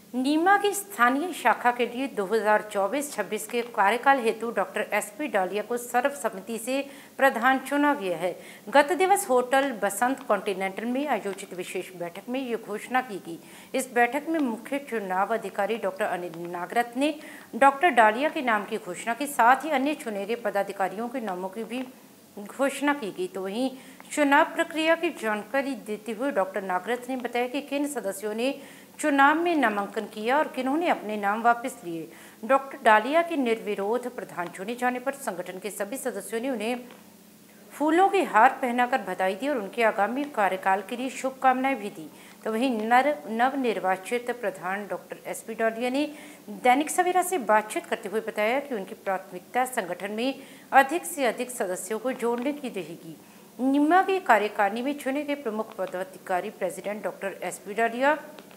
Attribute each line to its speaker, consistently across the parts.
Speaker 1: नीमा की स्थानीय शाखा के लिए 2024-26 के कार्यकाल हेतु डॉक्टर एसपी डालिया को सर्वसम्मति से प्रधान चुना गया है। गत दिवस होटल बसंत कॉन्टिनेंटल में आयोजित विशेष बैठक में ये घोषणा की गई। इस बैठक में मुख्य चुनाव अधिकारी डॉक्टर अनिल नागरथ ने डॉक्टर डालिया के नाम की घोषणा की, साथ ही अन्य चुने गए पदाधिकारियों के नामों की भी घोषणा की गई। तो वहीं चुनाव प्रक्रिया की जानकारी देते हुए डॉक्टर नागरथ ने बताया कि किन सदस्यों ने चुनाव में नामांकन किया और किन्होंने अपने नाम वापस लिए। डॉक्टर डालिया के निर्विरोध प्रधान चुने जाने पर संगठन के सभी सदस्यों ने उन्हें फूलों के हार पहनाकर बधाई दी और उनके आगामी कार्यकाल के लिए शुभकामनाएं भी दी। तो वहीं नवनिर्वाचित प्रधान डॉक्टर एसपी डालिया ने दैनिक सवेरा से बातचीत करते हुए बताया कि उनकी प्राथमिकता संगठन में अधिक से अधिक सदस्यों को जोड़ने की रहेगी। नीमा की कार्यकारिणी में चुने गए प्रमुख पदाधिकारी president doctor SP Dalia,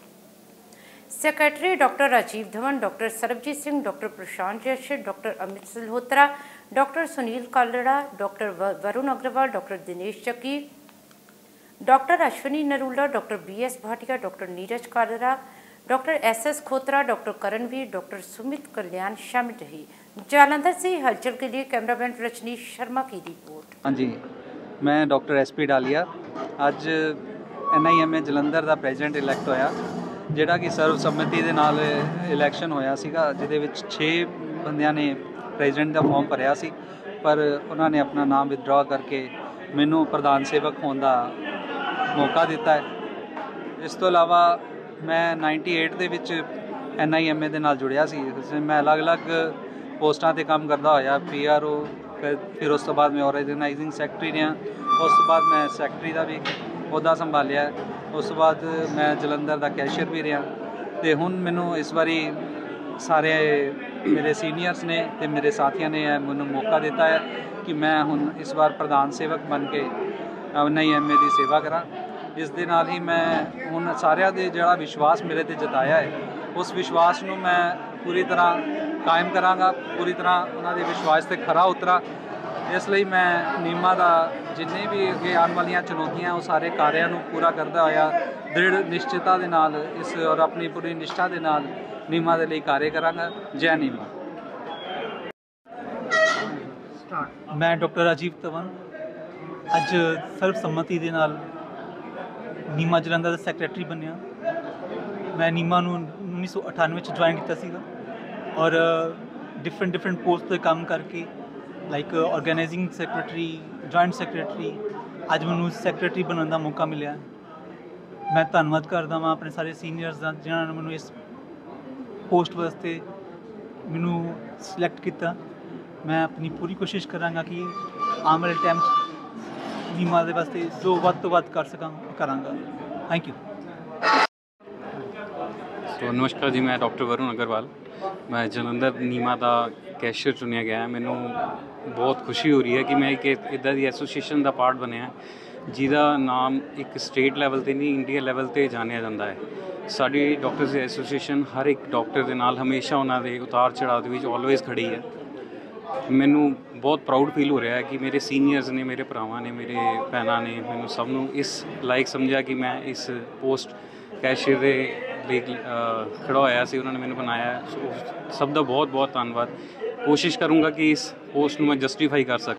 Speaker 1: secretary doctor Rajiv Dhawan, doctor Sarabjit Singh, doctor Prashant जैसे, doctor Amit Silhotra, doctor Sunil Kalra, doctor Varun Agarwal, doctor Dinesh Chakki, doctor Ashwini Narula, doctor BS Bhatia, doctor Neeraj Kalra, doctor SS Khotra, doctor Karanvir, doctor Sumit Kalyan शामिल रहे। जालंधर से हलचल के लिए कैमरामैन रजनीश शर्मा की रिपोर्ट।
Speaker 2: हाँ जी, मैं डॉक्टर एसपी डालिया अज NIMA जलंधर का प्रेजिडेंट इलैक्ट होया, ਜਿਹੜਾ कि सर्वसम्मति ਦੇ ਨਾਲ इलैक्शन होया ਸੀਗਾ, ਜਿਹਦੇ ਵਿੱਚ 6 ਬੰਦਿਆਂ ਨੇ ਪ੍ਰੈਜ਼ੀਡੈਂਟ ਦਾ ਫਾਰਮ ਭਰਿਆ ਸੀ, ਪਰ ਉਹਨਾਂ ਨੇ ਆਪਣਾ ਨਾਮ ਵਿਦਡਰਾ ਕਰਕੇ ਮੈਨੂੰ ਪ੍ਰਧਾਨ ਸੇਵਕ ਹੋਣ ਦਾ ਮੌਕਾ ਦਿੱਤਾ ਹੈ। ਇਸ ਤੋਂ ਇਲਾਵਾ ਮੈਂ 98 ਦੇ ਵਿੱਚ NIMA ਦੇ ਨਾਲ ਜੁੜਿਆ ਸੀ। ਮੈਂ ਅਲੱਗ-ਅਲੱਗ ਪੋਸਟਾਂ ਤੇ ਕੰਮ ਕਰਦਾ ਹੋਇਆ, PRO, ਫਿਰ ਉਸ ਤੋਂ ਬਾਅਦ ਮੈਂ ਆਰਗੇਨਾਈਜ਼ਿੰਗ ਸੈਕਟਰੀ ਰਿਹਾ, ਉਸ ਤੋਂ ਬਾਅਦ ਮੈਂ ਸੈਕਟਰੀ ਦਾ ਵੀ ਅਹੁਦਾ ਸੰਭਾਲਿਆ, ਉਸ ਤੋਂ ਬਾਅਦ ਮੈਂ ਜਲੰਧਰ ਦਾ ਕੈਸ਼ੀਅਰ ਵੀ ਰਿਹਾ। ਤੇ ਹੁਣ ਮੈਨੂੰ ਇਸ ਵਾਰੀ ਸਾਰੇ ਮੇਰੇ ਸੀਨੀਅਰਸ ਨੇ ਤੇ ਮੇਰੇ ਸਾਥੀਆਂ ਨੇ ਮੈਨੂੰ ਮੌਕਾ ਦਿੱਤਾ ਹੈ ਕਿ ਮੈਂ ਹੁਣ ਇਸ ਵਾਰ ਪ੍ਰਧਾਨ ਸੇਵਕ ਬਣ ਕੇ NIMA ਦੀ ਸੇਵਾ ਕਰਾਂ। ਇਸ ਦੇ ਨਾਲ ਹੀ ਮੈਂ ਹੁਣ ਸਾਰਿਆਂ ਦੇ ਜਿਹੜਾ ਵਿਸ਼ਵਾਸ ਮੇਰੇ ਤੇ ਜਤਾਇਆ ਹੈ, ਉਸ ਵਿਸ਼ਵਾਸ ਨੂੰ ਮੈਂ ਪੂਰੀ ਤਰ੍ਹਾਂ ਕਾਇਮ ਕਰਾਂਗਾ, ਪੂਰੀ ਤਰ੍ਹਾਂ ਉਹਨਾਂ ਦੇ ਵਿਸ਼ਵਾਸ ਤੇ ਖਰਾ ਉਤਰਾਂ। ਇਸ ਲਈ ਮੈਂ ਨੀਮਾ ਦਾ ਜਿੰਨੇ ਵੀ ਅੱਗੇ ਆਉਣ ਵਾਲੀਆਂ ਚੁਣੌਤੀਆਂ ਉਹ ਸਾਰੇ ਕਾਰਿਆਂ ਨੂੰ ਪੂਰਾ ਕਰਦਾ ਹੋਇਆ ਦ੍ਰਿੜ ਨਿਸ਼ਚਿਤਤਾ ਦੇ ਨਾਲ ਇਸ ਔਰ ਆਪਣੀ ਪੂਰੀ ਨਿਸ਼ਠਾ ਦੇ ਨਾਲ ਨੀਮਾ ਦੇ ਲਈ ਕਾਰਜ ਕਰਾਂਗਾ। ਜੈ ਨੀਮਾ।
Speaker 3: मैं डॉक्टर राजीव धवन अज सर्वसम्मति ਦੇ ਨਾਲ ਨੀਮਾ ਜਲੰਧਰ ਦਾ ਸੈਕਟਰੀ ਬਣਿਆ। ਮੈਂ ਨੀਮਾ ਨੂੰ 1998 ਚ ਜੁਆਇਨ ਕੀਤਾ ਸੀਗਾ ਔਰ ਡਿਫਰੈਂਟ ਪੋਸਟ ਤੇ ਕੰਮ ਕਰਕੇ like organising secretary, joint secretary, ਅੱਜ ਮੈਨੂੰ ਸੈਕਟਰੀ ਬਣਨ ਦਾ ਮੌਕਾ ਮਿਲਿਆ। ਮੈਂ ਧੰਨਵਾਦ ਕਰਦਾ ਹਾਂ ਆਪਣੇ ਸਾਰੇ ਸੀਨੀਅਰਸ ਦਾ ਜਿਨ੍ਹਾਂ ਨੇ ਮੈਨੂੰ ਇਸ ਪੋਸਟ ਵਾਸਤੇ ਮੈਨੂੰ ਸਿਲੈਕਟ ਕੀਤਾ। ਮੈਂ ਆਪਣੀ ਪੂਰੀ ਕੋਸ਼ਿਸ਼ ਕਰਾਂਗਾ ਕਿ ਆਉਣ ਵਾਲੇ ਟਾਈਮ 'ਚ ਨੀਮਾ ਦੇ ਵਾਸਤੇ ਜੋ ਵੱਧ ਤੋਂ ਵੱਧ ਕਰ ਸਕਾਂ ਕਰਾਂਗਾ। Thank you.
Speaker 4: ਸੋ ਨਮਸਕਾਰ ਜੀ, ਮੈਂ ਡਾਕਟਰ ਵरुण अग्रवाल, मैं जलंधर नीमा का कैशियर चुनिया गया। मैनू बहुत खुशी हो रही है कि मैं एक इदा की एसोसीएशन का पार्ट बनया जिहदा नाम एक स्टेट लैवल ते नहीं इंडिया लैवल ते जानिया जाता है। साडी डॉक्टर्स एसोसीएशन हर एक डॉक्टर के नाल हमेशा उन्होंने उतार चढ़ाव के ऑलवेज खड़ी है। मैनू बहुत प्राउड फील हो रहा है कि मेरे सीनियर्स ने, मेरे भरावां ने, मेरे भैनों ने मैनू सब नू इस लायक समझा कि मैं इस पोस्ट कैशियर के लिए खड़ा होया सी, उन्होंने मैंने बनाया। सो सब का बहुत बहुत धन्यवाद। कोशिश करूँगा कि इस पोस्ट में मैं जस्टिफाई कर सक